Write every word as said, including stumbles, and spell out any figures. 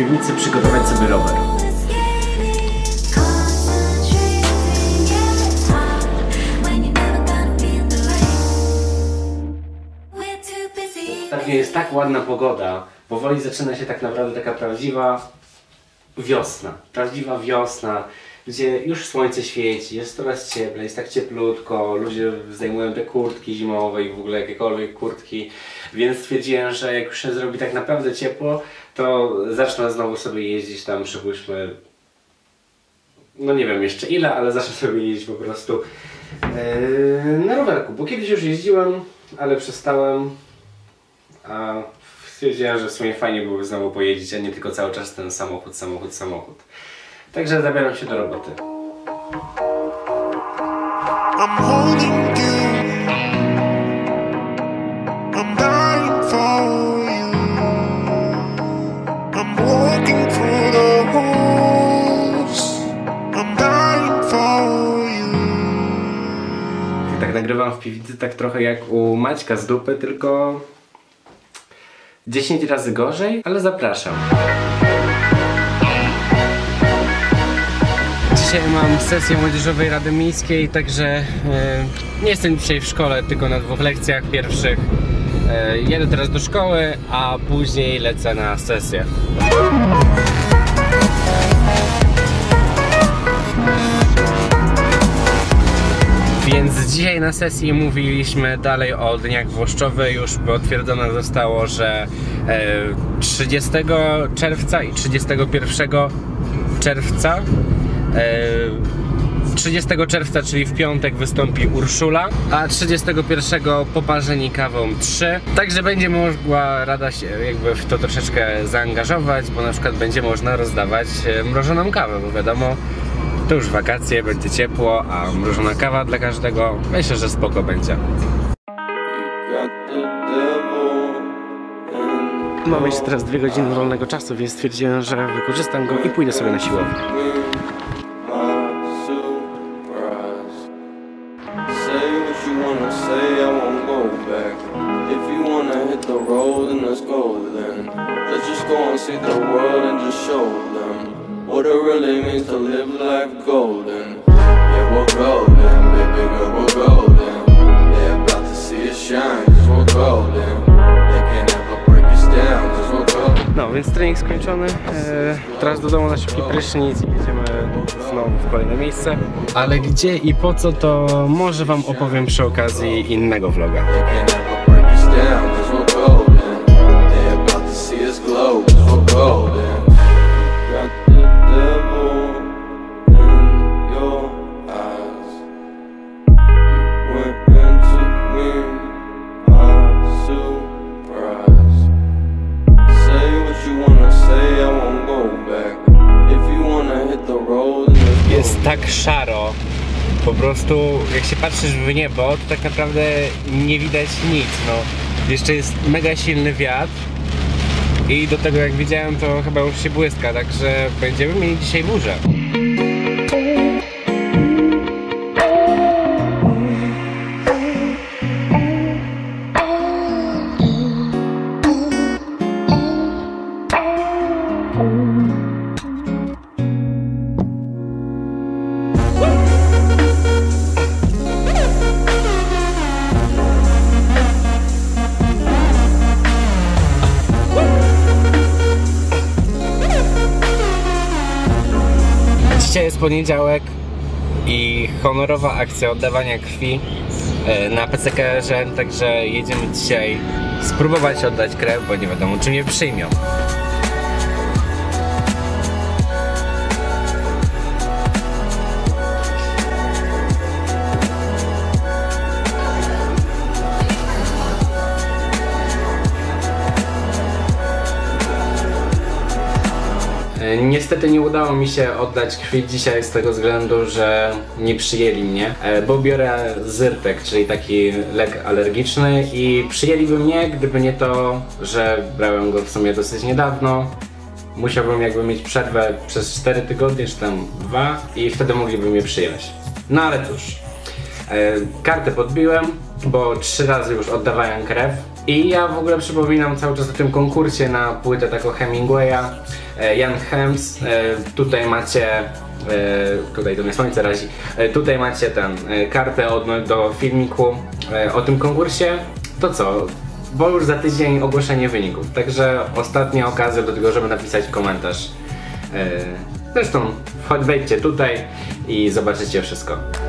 piwnicy przygotować sobie rower. Ostatnio jest tak ładna pogoda, powoli zaczyna się tak naprawdę taka prawdziwa wiosna. Prawdziwa wiosna, gdzie już słońce świeci, jest coraz cieplej, jest tak cieplutko, ludzie zdejmują te kurtki zimowe i w ogóle jakiekolwiek kurtki, więc stwierdziłem, że jak już się zrobi tak naprawdę ciepło, to zacznę znowu sobie jeździć tam, przypuśćmy, no nie wiem jeszcze ile, ale zacznę sobie jeździć po prostu yy, na rowerku, bo kiedyś już jeździłem, ale przestałem, a stwierdziłem, że w sumie fajnie byłoby znowu pojeździć, a nie tylko cały czas ten samochód, samochód, samochód. Także zabieram się do roboty. I'm holding you. I'm dying for you. I'm walking through the halls. I'm dying for you. Tak nagrywam w piwnicy tak trochę jak u Maćka z dupy, tylko dziesięć razy gorzej, ale zapraszam. Dzisiaj mam sesję Młodzieżowej Rady Miejskiej, także e, nie jestem dzisiaj w szkole, tylko na dwóch lekcjach pierwszych. E, jedę teraz do szkoły, a później lecę na sesję. Więc dzisiaj na sesji mówiliśmy dalej o dniach włoszczowych. Już potwierdzone zostało, że trzydziestego czerwca i trzydziestego pierwszego czerwca trzydziestego czerwca, czyli w piątek, wystąpi Urszula, a trzydziestego pierwszego poparzeni kawą trzy. Także będzie mogła Rada się jakby w to troszeczkę zaangażować, bo na przykład będzie można rozdawać mrożoną kawę, bo wiadomo, to już wakacje, będzie ciepło, a mrożona kawa dla każdego, myślę, że spoko będzie. Mam jeszcze teraz dwie godziny wolnego czasu, więc stwierdziłem, że wykorzystam go i pójdę sobie na siłownię. What it really means to live life golden. Yeah, we're golden, baby girl, we're golden. They're about to see us shine, cause we're golden. They can't ever break us down, cause we're golden. No, więc trening skończony. Eee, teraz do domu na szybki prysznic i jedziemy znowu w kolejne miejsce. Ale gdzie i po co, to może wam opowiem przy okazji innego vloga. They can't ever break us down, cause we're golden. They're about to see us glow, cause we're golden. Jest tak szaro, po prostu jak się patrzysz w niebo, to tak naprawdę nie widać nic, no. Jeszcze jest mega silny wiatr i do tego, jak widziałem, to chyba już się błyska, także będziemy mieli dzisiaj burzę. Dzisiaj jest poniedziałek i honorowa akcja oddawania krwi na P C K R N, także jedziemy dzisiaj spróbować oddać krew, bo nie wiadomo, czy mnie przyjmią. Niestety nie udało mi się oddać krwi dzisiaj z tego względu, że nie przyjęli mnie, bo biorę Zyrtek, czyli taki lek alergiczny, i przyjęliby mnie, gdyby nie to, że brałem go w sumie dosyć niedawno. Musiałbym jakby mieć przerwę przez cztery tygodnie, czy tam dwa, i wtedy mogliby mnie przyjąć. No ale cóż, kartę podbiłem, bo trzy razy już oddawałem krew I ja w ogóle przypominam cały czas o tym konkursie na płytę taką Hemingwaya, e, Jan Hems. E, tutaj macie, e, tutaj do mnie słońce razi, e, tutaj macie ten e, kartę od, do filmiku e, o tym konkursie. To co? Bo już za tydzień ogłoszenie wyników, także ostatnia okazja do tego, żeby napisać komentarz. E, zresztą wejdźcie tutaj i zobaczycie wszystko.